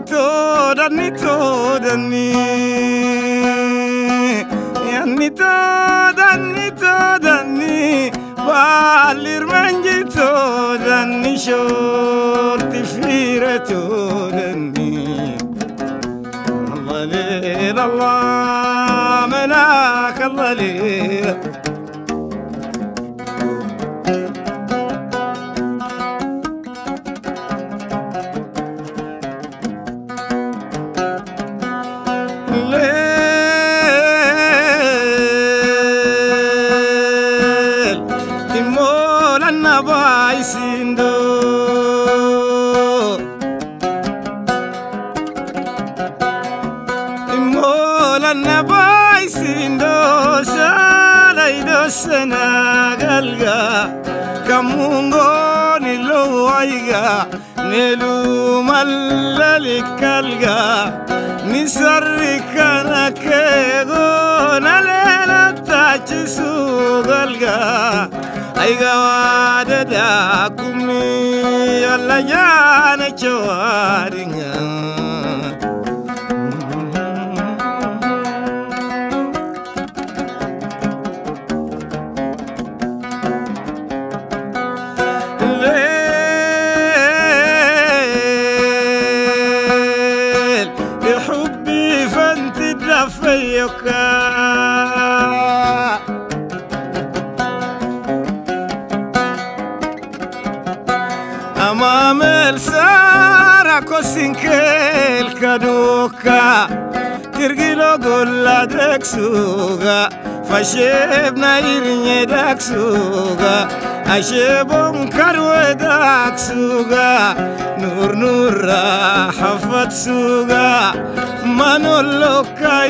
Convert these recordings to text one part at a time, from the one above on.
danni balir manjito danni shorti fireto danni Allah lil Allah malak Allah lil كمونغوني لو عيقا نلو ملالك كالقا نسرك أنا كيغون ليلة تاجسو غلقا عيقا واددا كمي يلا جانا جوارينا أمام السارة كوسينكيل كادوكا ترجلو قولا دكسوغا فشيبنا إريني دكسوغا أشيبون كارو دكسوغا نور نور حفت سوغا منولو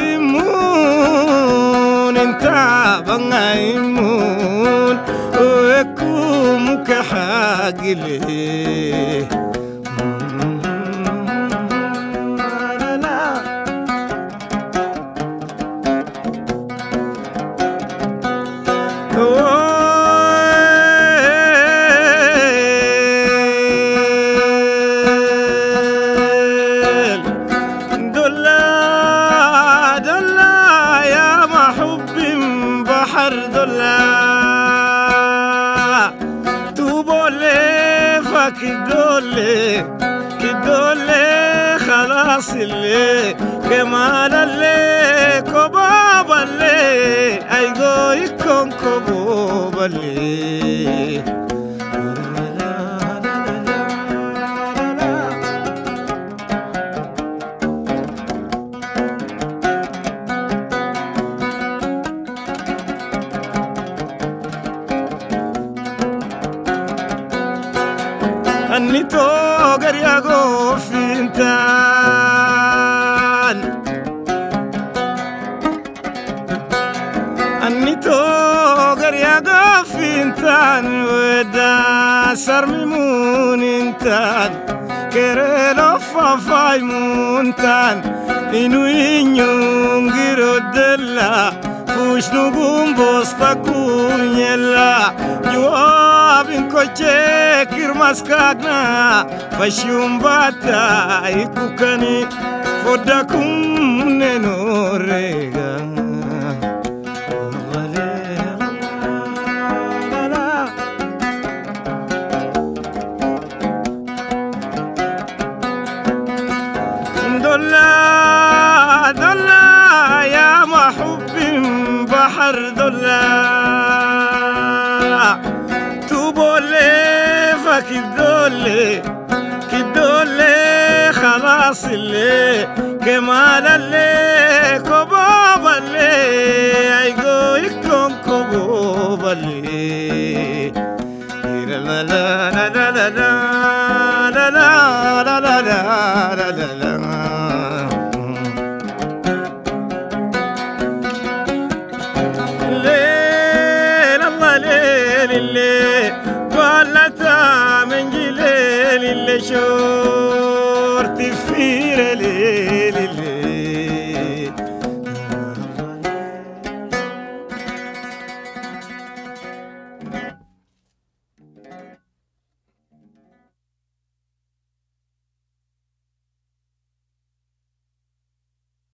كايمون انتا بنايمون ويكوم كحاقلي كدولي خلاص اللي كمال اللي كباب اللي ايغو يكون كباب اللي أني توقر يا غوفينتان أني توقر يا غوفينتان ودا سرمي مونينتان كيرلو فافاي مونتان إنو إنيون غيرو دلا فوش نقوم بوستاكون يلا جواب كوچه كرماس كاغنا فشيوم باتا يكوكاني فوداكم ننوريغا دولا دولا يا محب بحر دولا كدولي خلاص اللي كمال اللي كباب اللي ايغو يكون كباب اللي لا لا لا لا لا لا لا لا لا لا لا ليل الله ليل اللي شو